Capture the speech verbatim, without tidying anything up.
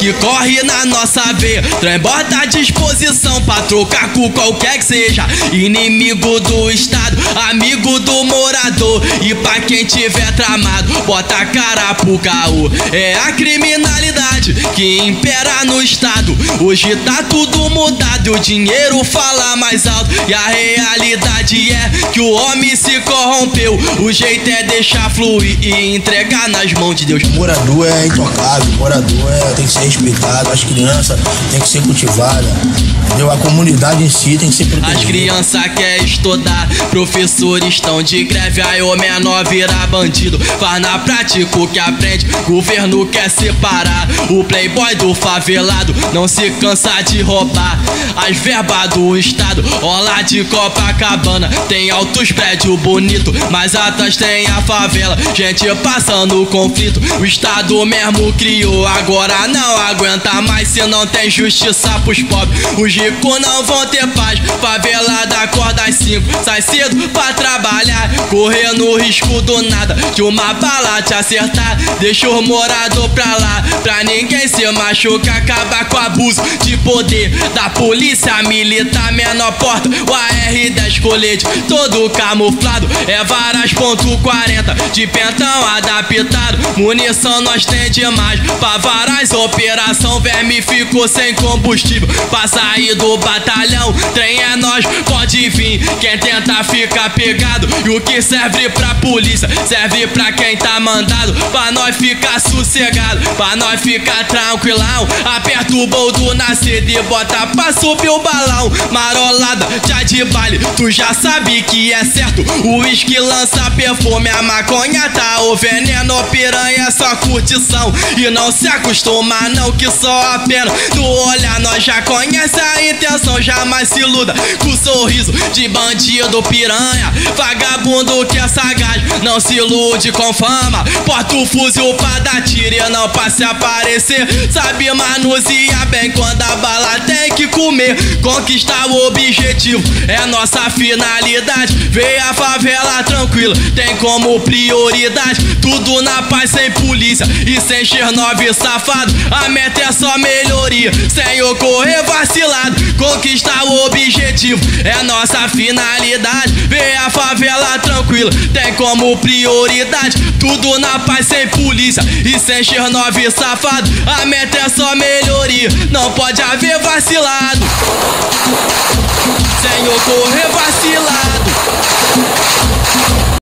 que corre na nossa veia. Trem bota à disposição pra trocar com qualquer que seja. Inimigo do Estado, amigo do morador. E pra quem tiver tramado, bota a cara pro caô. É a criminalidade que impera no Estado. Hoje tá tudo mudado, o dinheiro fala mais alto. E a realidade é que o homem se corrompeu. O jeito é deixar fluir e entregar nas mãos de Deus. Morador é intocável, morador é, tem que ser respeitado. As crianças tem que ser cultivadas, entendeu? A comunidade em si tem que ser protegida. As crianças querem estudar, professores estão de greve. Aí o menor vira bandido, faz na prática o que aprende. Governo quer separar o playboy do favelado, não se cansa de roubar as verbas do Estado. Olá de Copacabana, tem altos prédios bonitos, mas atrás tem a favela, gente passando conflito. O Estado mesmo criou, agora não aguenta mais se não tem justiça pros pobres. Os ricos não vão ter paz, favelada acorda às cinco, sai cedo pra trabalhar, correndo risco do nada de uma bala te acertar. Deixa o morador pra lá, pra ninguém se machucar. Acaba com o abuso de poder da polícia militar. Menor porta, o A R dez colete, todo camuflado. É varas ponto quarenta, de pentão adaptado. Munição nós tem demais, pra varas operação. Verme ficou sem combustível pra sair do batalhão. Trem é nós, pode vir, quem tenta fica pegado. E o que serve pra polícia, serve pra quem tá mandado. Pra nós ficar sossegado, pra nós ficar tranquilão. Aperta o boldo na seda e bota pra subir o balão. Marolada, já de baile, tu já sabe que é certo. O uísque lança perfume, a maconha tá o veneno. Piranha é só curtição e não se acostuma não, que só a pena do olhar nós já conhece a intenção. Jamais se iluda com o sorriso de bandido piranha. Vagabundo que é sagaz, não se ilude com fama. Porta o fuzil pra dar tiro e não pra se aparecer. Sabe manusear bem quando a bala tem que comer. Conquistar o objetivo é nossa finalidade. Vê a favela tranquila, tem como prioridade. Tudo na paz, sem polícia e sem Chernobyl safado. A meta é só melhoria, sem ocorrer vacilado. Conquistar o objetivo é nossa finalidade. Vê a favela tranquila, tem como prioridade. Tudo na paz, sem polícia e sem Chernobyl safado. A meta é só melhoria, não pode haver vacilado, sem ocorrer